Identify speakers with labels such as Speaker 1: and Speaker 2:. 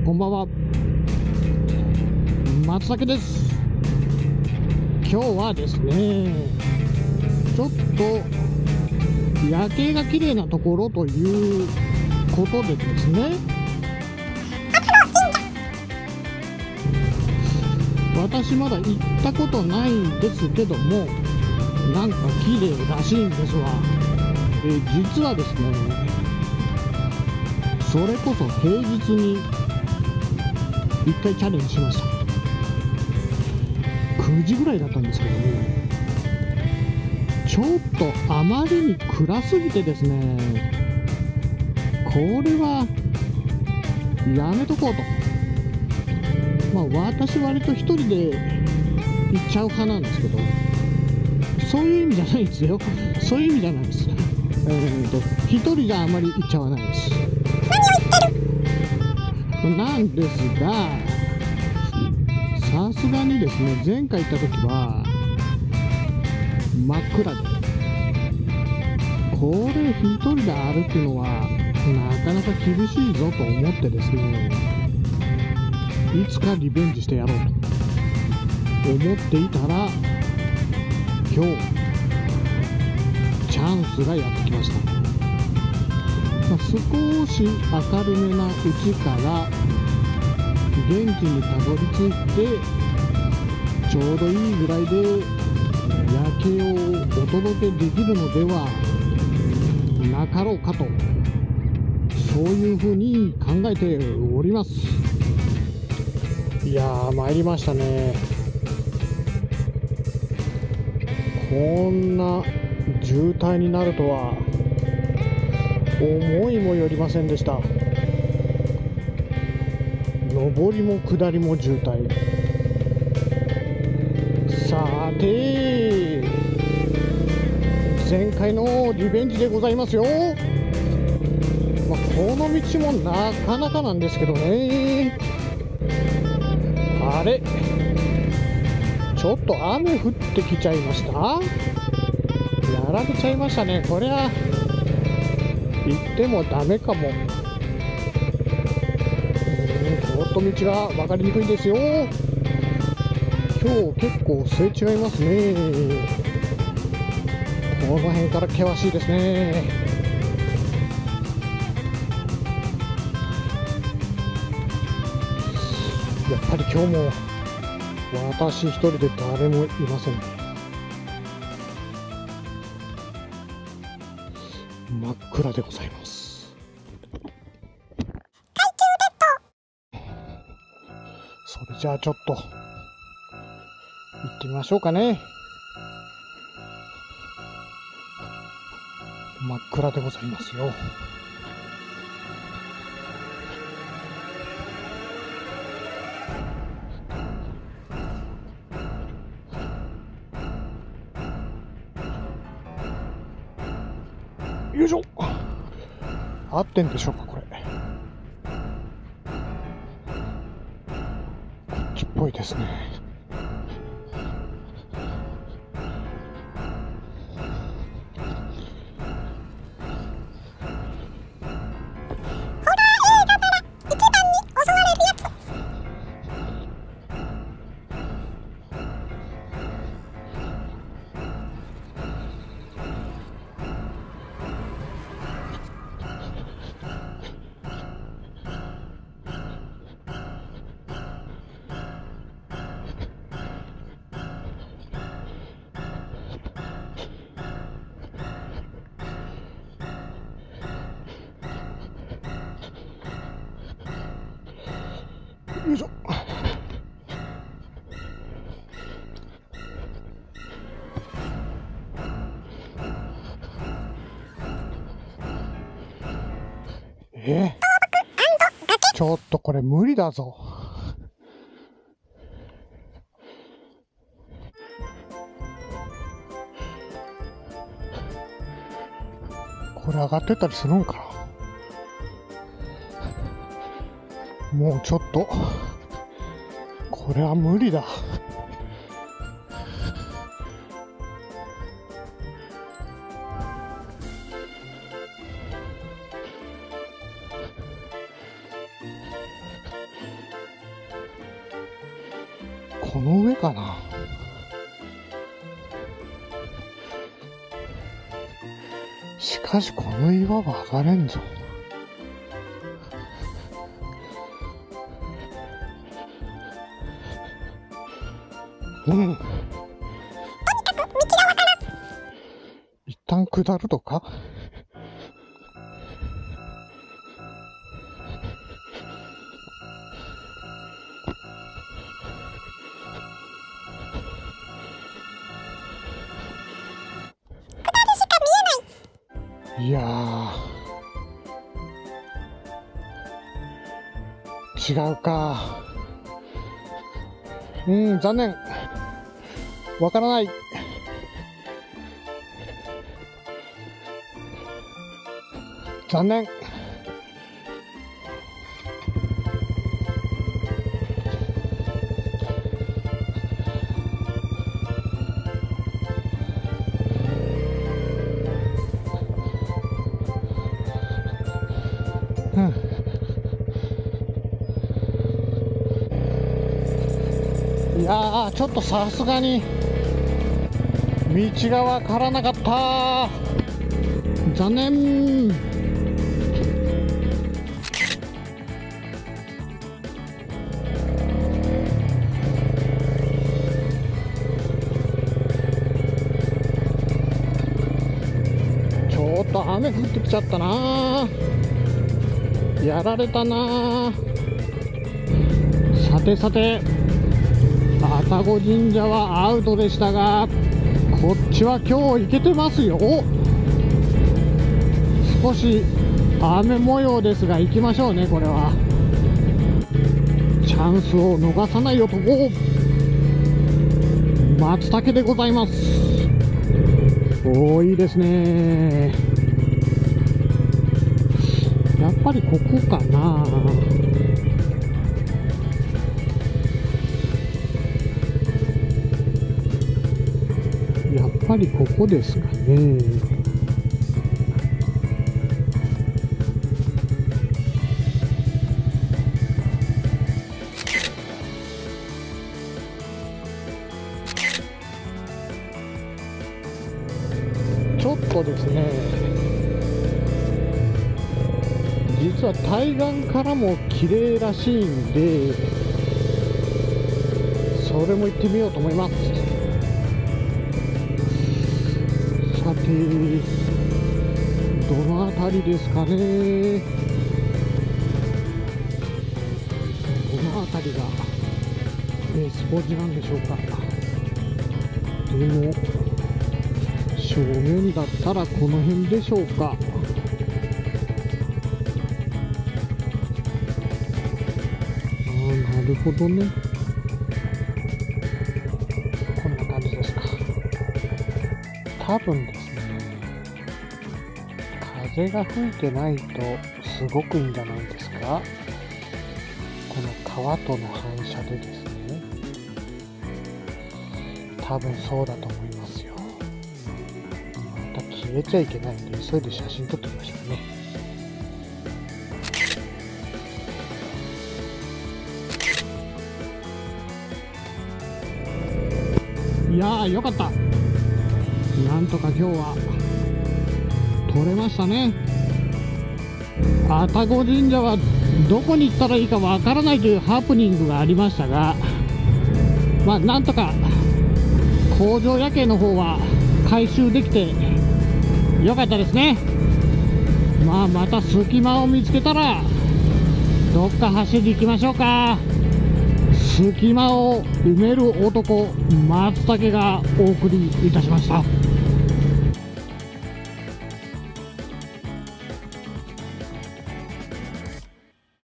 Speaker 1: こんばんは、松茸です。今日はですね、ちょっと夜景が綺麗なところということでですね、私まだ行ったことないんですけども、なんか綺麗らしいんですわ。実はですね、それこそ平日に一回チャレンジしました。9時ぐらいだったんですけども、ちょっとあまりに暗すぎてですね、これはやめとこうと。私割と一人で行っちゃう派なんですけど、そういう意味じゃないですよ。そういう意味じゃないです。一人じゃあまり行っちゃわないです。なんですが、さすがにですね、前回行った時は真っ暗で、これ一人で歩くのはなかなか厳しいぞと思ってですね、いつかリベンジしてやろうと思っていたら、今日チャンスがやってきました。少し明るめなうちから元気にたどり着いて、ちょうどいいぐらいで夜景をお届けできるのではなかろうかと、そういうふうに考えております。いやー、参りましたね。こんな渋滞になるとは思いもよりませんでした。上りも下りも渋滞。さて、前回のリベンジでございますよ。この道もなかなかなんですけどね。あれ、ちょっと雨降ってきちゃいました。やられちゃいましたね。こりゃ行ってもダメかも。ちょっと道が分かりにくいですよ。今日結構すれ違いますね。この辺から険しいですね。やっぱり今日も私一人で誰もいませんね。真っ暗でございます。それじゃあちょっと行ってみましょうかね。真っ暗でございますよ。よいしょ。合ってんでしょうか、これ。こっちっぽいですね。よいしょ。ちょっとこれ無理だぞ。これ上がってったりするんか。もうちょっとこれは無理だ。 この上かな。しかしこの岩は上がれんぞ。うん。一旦下るとか。いやー、違うか。残念。わからない。残念。いやー、ちょっとさすがに道がわからなかった。残念。ちょっと雨降ってきちゃったな。やられたな。さてさて、愛宕神社はアウトでしたが、こっちは今日行けてますよ。少し雨模様ですが行きましょうね。これはチャンスを逃さない男、松茸でございます。おー、いいですね。やっぱりここかな。やっぱりここですかね。ちょっとですね、実は対岸からも綺麗らしいんで、それも行ってみようと思います。さて、どの辺りですかね。どの辺りがベースポージなんでしょうか。でも正面だったらこの辺でしょうか。なるほどね。こんな感じですか。多分ですね、風が吹いてないとすごくいいんじゃないですか。この川との反射でですね、多分そうだと思いますよ。また消えちゃいけないんで急いで写真撮ってみましょうね。いやー、よかった。なんとか今日は撮れましたね。愛宕神社はどこに行ったらいいかわからないというハプニングがありましたが、まあなんとか工場夜景の方は回収できてよかったですね。まあまた隙間を見つけたらどっか走り行きましょうか。隙間を埋める男、松茸がお送りいたしました。